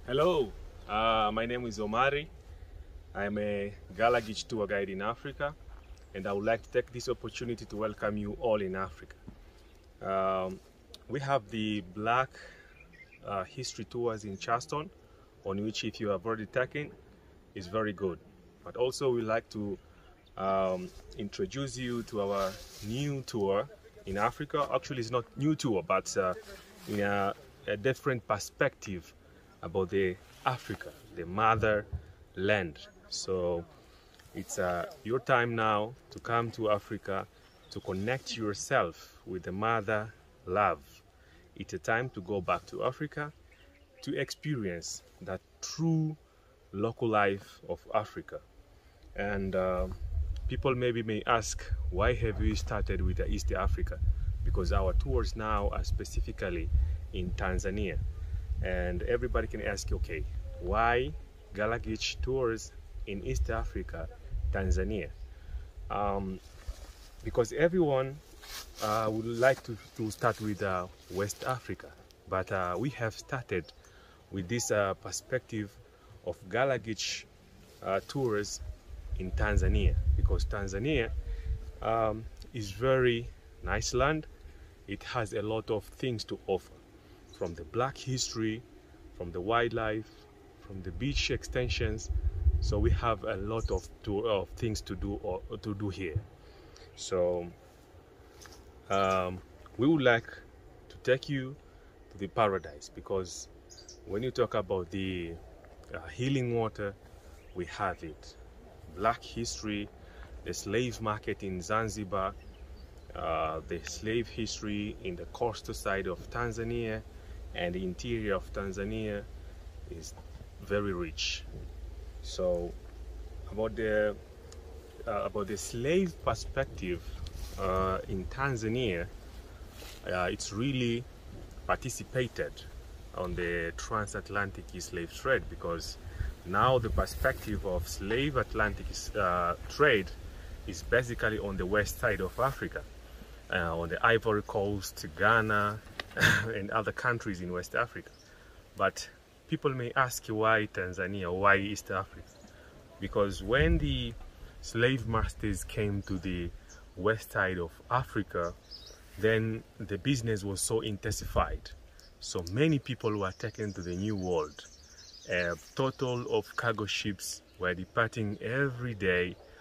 Hello, my name is Omari. I'm a Gala Geach tour guide in Africa, and I would like to take this opportunity to welcome you all in Africa. We have the Black History Tours in Charleston, on which if you have already taken, is very good. But also we like to introduce you to our new tour in Africa. Actually, it's not new tour, but in a different perspective about the Africa, the motherland. So it's your time now to come to Africa to connect yourself with the mother love. It's a time to go back to Africa to experience that true local life of Africa. And people maybe may ask, why have we started with East Africa? Because our tours now are specifically in Tanzania. And everybody can ask, okay, why Gala Geach tours in East Africa, Tanzania? Because everyone would like to start with West Africa, but we have started with this perspective of Gala Geach tours in Tanzania, because Tanzania is very nice land. It has a lot of things to offer, from the black history, from the wildlife, from the beach extensions. So we have a lot of things to do here. So we would like to take you to the paradise, because when you talk about the healing water, we have it. Black history, the slave market in Zanzibar, the slave history in the coastal side of Tanzania, and the interior of Tanzania is very rich. So about the slave perspective in Tanzania, it's really participated on the transatlantic slave trade, because now the perspective of slave Atlantic trade is basically on the west side of Africa, on the Ivory Coast, Ghana, and other countries in West Africa. But people may ask, why Tanzania, why East Africa? Because when the slave masters came to the west side of Africa, then the business was so intensified. So many people were taken to the New World. A total of cargo ships were departing every day